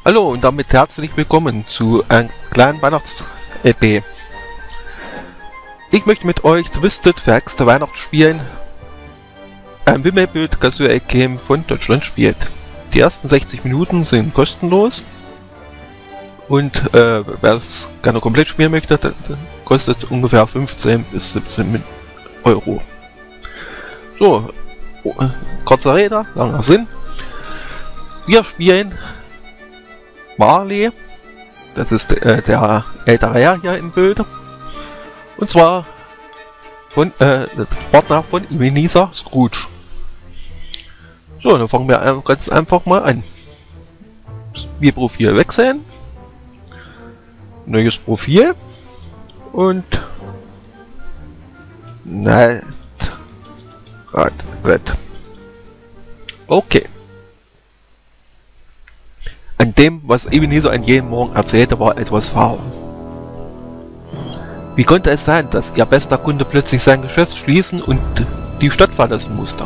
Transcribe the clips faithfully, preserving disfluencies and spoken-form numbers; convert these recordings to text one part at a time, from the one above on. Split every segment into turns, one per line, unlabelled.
Hallo und damit herzlich willkommen zu einem kleinen Weihnachts-L P. Ich möchte mit euch Twisted Facts der Weihnachts spielen. Ein Wimmelbild Casual Game von Deutschland spielt. Die ersten sechzig Minuten sind kostenlos. Und äh, wer es gerne komplett spielen möchte, dann kostet ungefähr fünfzehn bis siebzehn Euro. So, kurzer Rede, langer Sinn. Wir spielen Marley, das ist äh, der ältere Herr hier im Bild, und zwar von äh, der Partner von Ebenezer Scrooge. So, dann fangen wir ganz einfach mal an. Spielprofil wechseln, neues Profil und nein, okay. An dem, was Ebenezer an jedem Morgen erzählte, war etwas faul. Wie konnte es sein, dass ihr bester Kunde plötzlich sein Geschäft schließen und die Stadt verlassen musste?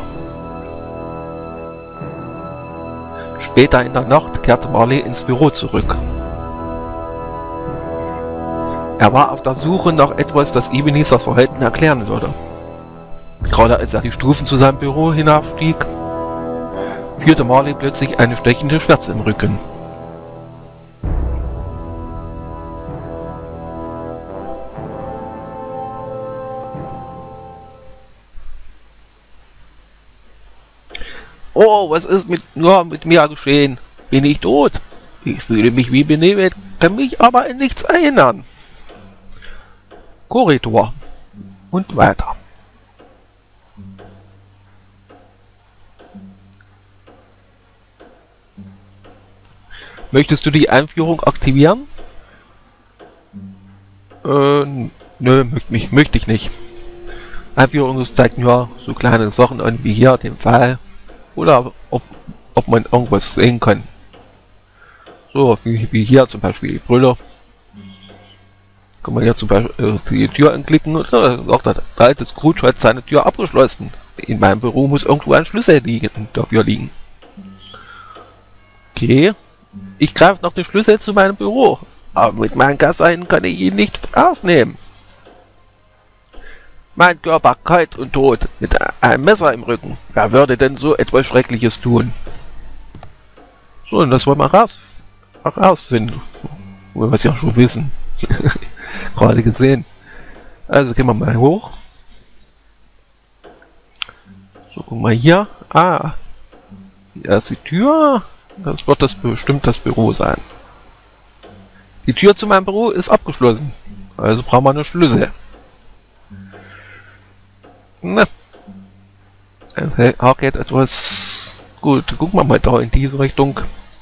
Später in der Nacht kehrte Marley ins Büro zurück. Er war auf der Suche nach etwas, das Ebenezers Verhalten erklären würde. Gerade als er die Stufen zu seinem Büro hinaufstieg, fühlte Marley plötzlich eine stechende Schmerz im Rücken. Oh, was ist mit, nur mit mir geschehen? Bin ich tot? Ich fühle mich wie benebelt, kann mich aber in nichts erinnern. Korridor. Und weiter. Möchtest du die Einführung aktivieren? Äh, nö, möchte mich, möchte ich nicht. Einführung zeigt nur so kleine Sachen an, wie hier den Fall. Oder ob, ob man irgendwas sehen kann. So, wie, wie hier zum Beispiel die Brille. Kann man hier zum Beispiel äh, die Tür anklicken und äh, sagt, der alte Scrooge hat seine Tür abgeschlossen. In meinem Büro muss irgendwo ein Schlüssel liegen, dafür liegen. Okay. Ich greife nach dem Schlüssel zu meinem Büro. Aber mit meinen Gasseinen kann ich ihn nicht aufnehmen. Mein Körper kalt und tot, mit einem Messer im Rücken. Wer würde denn so etwas Schreckliches tun? So, und das wollen wir raus, rausfinden. Wo wir es ja schon wissen. Gerade gesehen. Also gehen wir mal hoch. So, guck mal hier. Ah. Hier ist die Tür. Das wird das bestimmt das Büro sein. Die Tür zu meinem Büro ist abgeschlossen. Also brauchen wir einen Schlüssel. Ne. Er geht etwas gut. Gucken wir mal da in diese Richtung.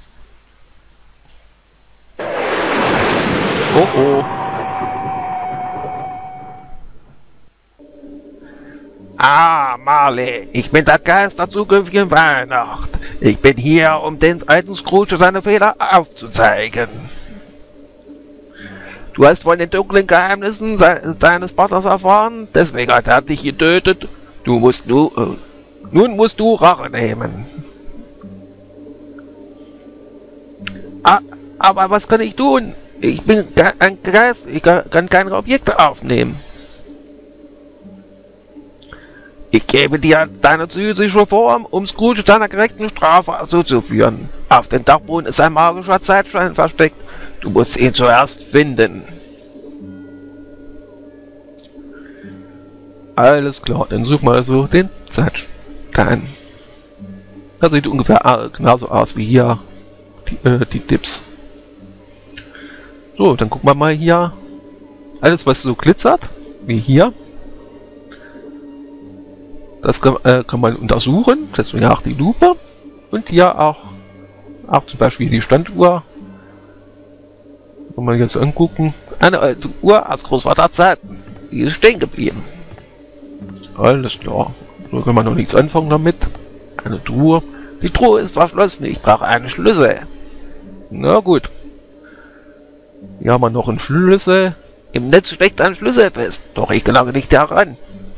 Oh oh. Ah, Marley, ich bin der Geist der zukünftigen Weihnacht. Ich bin hier, um den alten Scrooge seine Fehler aufzuzeigen. Du hast von den dunklen Geheimnissen se deines Partners erfahren, deswegen hat er dich getötet. Du musst nu, äh, nun musst du Rache nehmen. Ah, aber was kann ich tun? Ich bin ein Geist, ich kann, kann keine Objekte aufnehmen. Ich gebe dir deine physische Form, um Scrooge seiner gerechten Strafe zuzuführen. Auf dem Dachboden ist ein magischer Zeitstein versteckt. Du musst ihn zuerst finden. Alles klar, dann such mal so den Zeitstein. Das sieht ungefähr genauso aus wie hier die, äh, die Tipps. So, dann gucken wir mal hier. Alles was so glitzert, wie hier. Das kann, äh, kann man untersuchen, deswegen auch die Lupe. Und hier auch, auch zum Beispiel die Standuhr. Kann man jetzt angucken. Eine alte Uhr aus Großvaterzeiten. Die ist stehen geblieben. Alles klar. So kann man noch nichts anfangen damit. Eine Truhe. Die Truhe ist verschlossen. Ich brauche einen Schlüssel. Na gut. Hier haben wir noch einen Schlüssel. Im Netz steckt ein Schlüssel fest. Doch ich gelange nicht heran.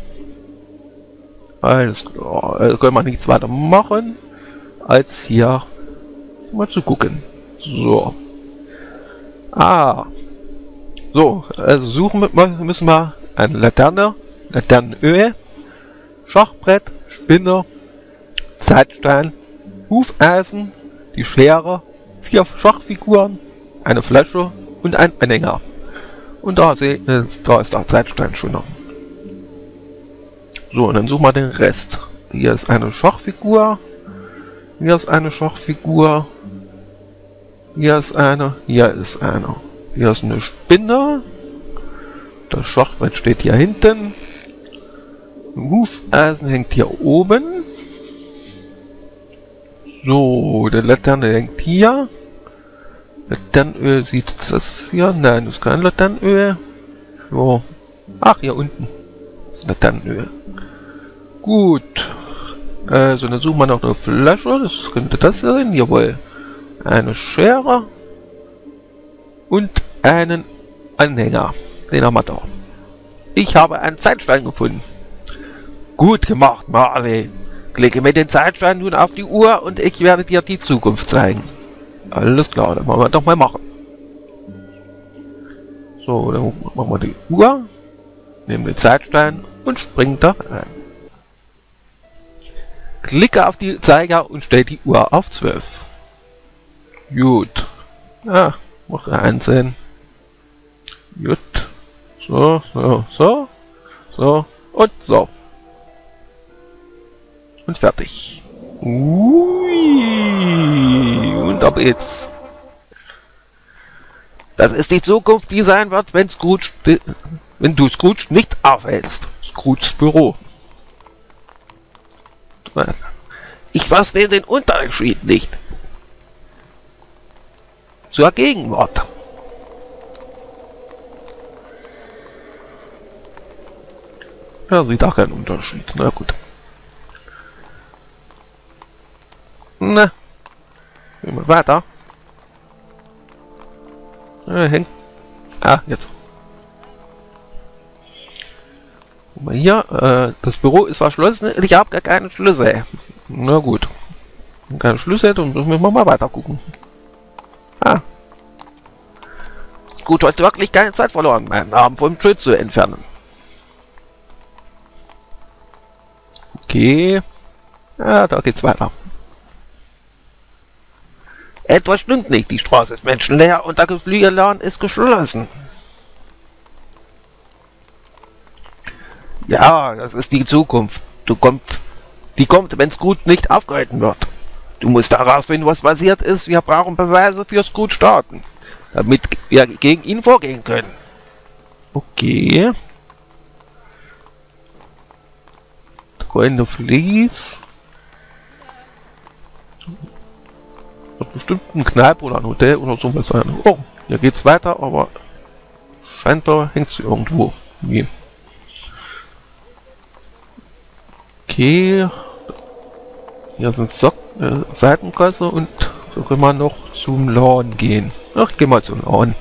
Alles klar. Also können wir nichts weiter machen, als hier mal zu gucken. So. Ah. So, also suchen wir, müssen wir eine Laterne, Laternenöl, Schachbrett, Spinner, Zeitstein, Hufeisen, die Schere, vier Schachfiguren, eine Flasche und ein Anhänger. Und da, seh, äh, da ist der Zeitstein schon noch. So, und dann suchen wir den Rest. Hier ist eine Schachfigur. Hier ist eine Schachfigur. Hier ist eine. Hier ist eine. Hier ist eine Spinne. Das Schachbrett steht hier hinten. Ein Hufeisen hängt hier oben. So, der Laterne hängt hier. Laternenöl sieht das hier. Nein, das ist kein Laternenöl. So. Ach, hier unten. Das ist Laternenöl. Gut. Also, dann suchen wir noch eine Flasche. Das könnte das sein. Jawohl. Eine Schere. Und einen Anhänger. Den haben wir da. Ich habe einen Zeitstein gefunden. Gut gemacht, Marley. Klicke mit dem Zeitstein nun auf die Uhr und ich werde dir die Zukunft zeigen. Alles klar, dann wollen wir doch mal machen. So, dann machen wir die Uhr, nehmen den Zeitstein und springen da rein. Klicke auf die Zeiger und stell die Uhr auf zwölf. Gut. Ja, mach einzeln. Gut. So, so, so. So und so. Und fertig. Ui, und ab jetzt. Das ist die Zukunft, die sein wird, wenn Scrooge, wenn du Scrooge nicht aufhältst. Scrooges Büro. Ich verstehe den Unterschied nicht. Zur Gegenwart. Ja, sieht auch keinen Unterschied. Na gut. Na. Gehen wir weiter. Ja, hängt. Ah, jetzt. Guck mal hier. Äh, das Büro ist verschlossen. Ich habe gar keine Schlüssel. Na gut. Keine Schlüssel, dann müssen wir mal weiter gucken. Ah. Ist gut, heute wirklich keine Zeit verloren, meinen Namen vom Schild zu entfernen. Okay. Ja, da geht's weiter. Etwas stimmt nicht, die Straße ist menschenleer und der Geflügelladen ist geschlossen. Ja, das ist die Zukunft. Du kommst, die kommt, wenn Scrooge nicht aufgehalten wird. Du musst herausfinden, was passiert ist. Wir brauchen Beweise für Scrooge starten, damit wir gegen ihn vorgehen können. Okay. Goldene Vlies. Wird bestimmt ein Kneipe oder ein Hotel oder sowas sein. Oh, hier geht's weiter, aber scheinbar hängt sie irgendwo. Wie? Okay. Hier sind Sock äh, Seitengasse und so können wir noch zum Laden gehen. Ach, ich geh mal zum Laden.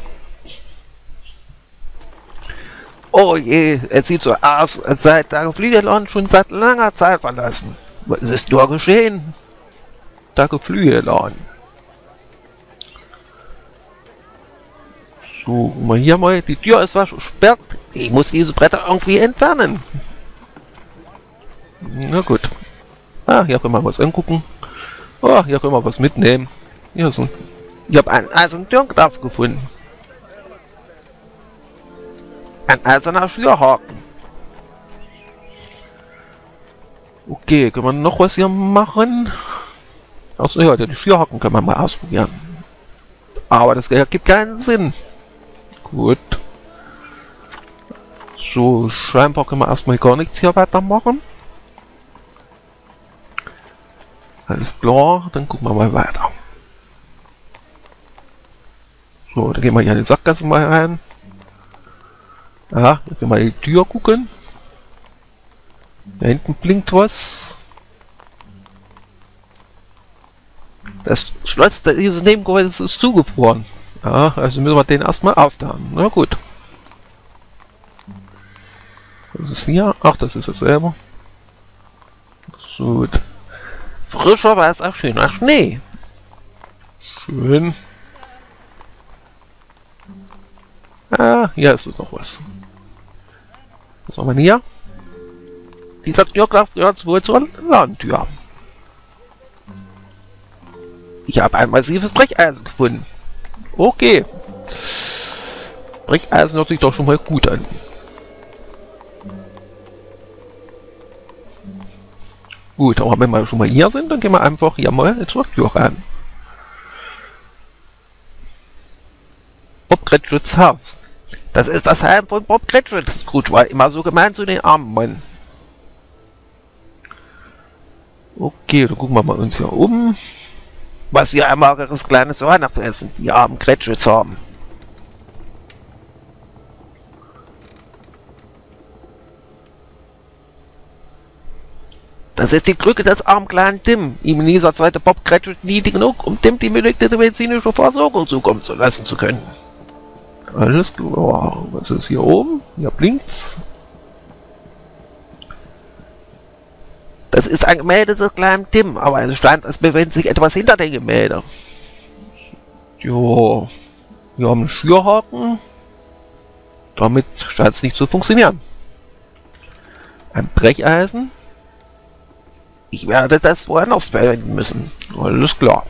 Oh je, es sieht so aus, als sei der Geflügelladen schon seit langer Zeit verlassen. Was ist nur geschehen? Der Geflügelladen. So, mal hier mal, die Tür ist versperrt. Ich muss diese Bretter irgendwie entfernen. Na gut. Ah, hier können wir was angucken. Oh, hier können wir was mitnehmen. Hier ist ein, ich habe einen eisernen Türknopf gefunden. Ein eiserner Schürhaken. Okay, können wir noch was hier machen? Achso, ja, den Schürhaken können wir mal ausprobieren. Aber das ergibt keinen Sinn. Gut. So, scheinbar können wir erstmal gar nichts hier weitermachen. Alles klar, dann gucken wir mal weiter. So, dann gehen wir hier in die Sackgasse mal rein. Ja, jetzt können wir in die Tür gucken. Da hinten blinkt was. Das Schloss dieses Nebengehäuses ist zugefroren. Ja, also müssen wir den erstmal auftauen. Na gut. Was ist hier? Ach, das ist dasselbe. Gut. Frischer weißer schöner Schnee. Schön. hier ist noch was. Was haben wir denn hier? Dieser Türkraft gehört wohl zur Ladentür. Ich habe ein massives Brecheisen gefunden. Okay. Brecheisen hört sich doch schon mal gut an. Gut, aber wenn wir schon mal hier sind, dann gehen wir einfach hier mal zur Tür rein. Bob Cratchits Haus. Das ist das Heim von Bob Cratchit. Scrooge war immer so gemein zu den armen Mann. Okay, dann gucken wir mal uns hier um. Was wir ein mageres kleines Weihnachtsessen die armen Cratchits haben. Das ist die Krücke des armen kleinen Tim. Ihm in dieser Zeit der Bob Cratchit nie genug, um Tim die benötigte medizinische Versorgung zukommen zu lassen zu können. Alles klar. Was ist hier oben? Hier blinkt's. Das ist ein Gemälde des kleinen Tim, aber es scheint, als befindet sich etwas hinter dem Gemälde. Jo. Wir haben einen Schürhaken. Damit scheint es nicht zu funktionieren. Ein Brecheisen. Ich werde das woanders verwenden müssen. Alles klar.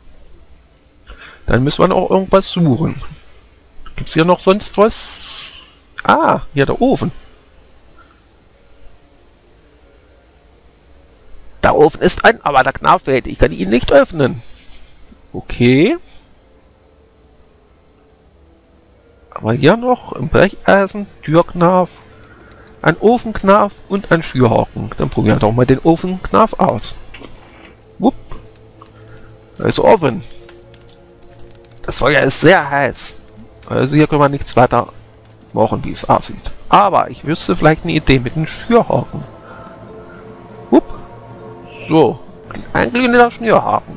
Dann müssen wir noch irgendwas suchen. Gibt es hier noch sonst was? Ah, hier der Ofen. Der Ofen ist an, aber der Knopf fehlt. Ich kann ihn nicht öffnen. Okay. Aber hier noch ein Brecheisen, Türknopf, ein Ofenknopf und ein Schürhaken. Dann probieren wir doch mal den Ofenknopf aus. Wupp. Da ist offen. Das Feuer ist sehr heiß. Also hier können wir nichts weiter machen, wie es aussieht. Aber ich wüsste vielleicht eine Idee mit dem Schürhaken. Wupp. So. Ein glühender Schürhaken.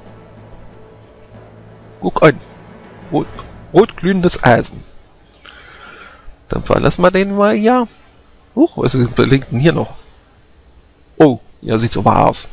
Guck an. Rot, rot glühendes Eisen. Dann verlassen wir den mal hier. Huch, was liegt denn hier noch? Oh, ja, sieht so aus.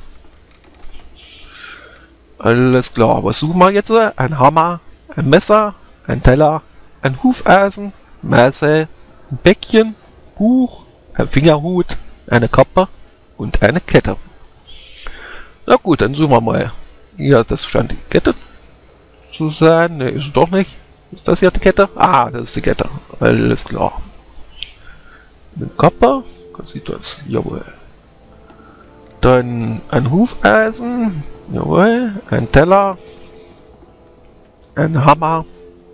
Alles klar, was suchen wir jetzt? Ein Hammer, ein Messer, ein Teller, ein Hufeisen, Messel, ein Bäckchen, Buch, ein Fingerhut, eine Kappe und eine Kette. Na gut, dann suchen wir mal. Hier, das scheint die Kette zu sein. Ne, ist es doch nicht. Ist das hier die Kette? Ah, das ist die Kette. Alles klar. Eine Kappe. Was sieht das? Jawohl. Dann ein Hufeisen. Jawohl. Ein Teller. Ein Hammer.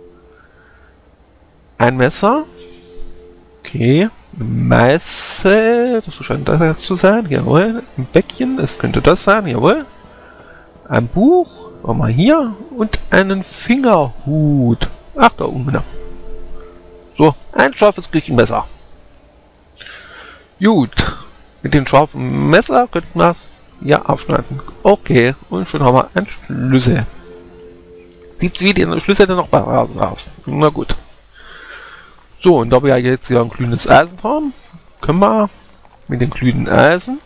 Ein Messer. Okay. Eine Meißel. Das scheint das jetzt zu sein. Jawohl. Ein Bäckchen. Das könnte das sein. Jawohl. Ein Buch. Auch mal hier. Und einen Fingerhut. Ach, da oben. Genau. So. Ein scharfes Küchenmesser. Gut. Mit dem scharfen Messer könnten wir es ja aufschneiden. Okay. Und schon haben wir einen Schlüssel. Sieht wie der Schlüssel dann noch bei aus. Na gut. So, und da wir jetzt hier ein glühendes Eisen haben, können wir mit dem glühenden Eisen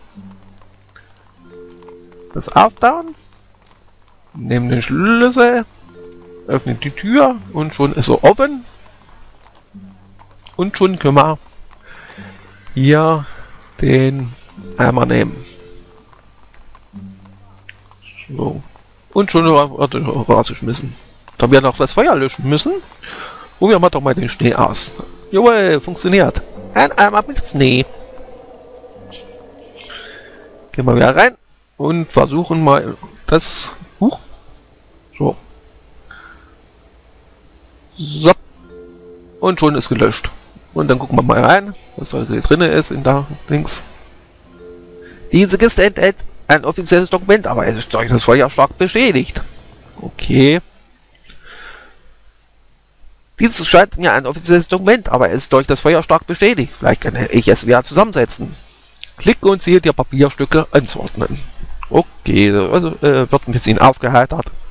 das auftauen, nehmen den Schlüssel, öffnen die Tür und schon ist er offen. Und schon können wir hier den Eimer nehmen. So. Und schon wird er rausgeschmissen. Da wir noch das Feuer löschen müssen, probieren wir doch mal den Schnee aus. Jawohl, funktioniert. Ein Eimer mit Schnee. Gehen wir wieder rein und versuchen mal das Buch. So. So. Und schon ist gelöscht. Und dann gucken wir mal rein, was da drin ist in der Dings. Diese Kiste enthält ein offizielles Dokument, aber es ist durch das Feuer stark beschädigt. Okay. Dieses scheint mir ein offizielles Dokument, aber es ist durch das Feuer stark beschädigt. Vielleicht kann ich es wieder zusammensetzen. Klicke und ziehe die Papierstücke anzuordnen. Okay, also äh, wird ein bisschen aufgeheitert.